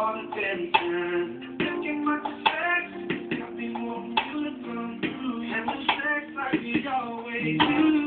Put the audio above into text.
all the damn time. Thinking about the sex, got me wanting you to come through. And the sex like we always do.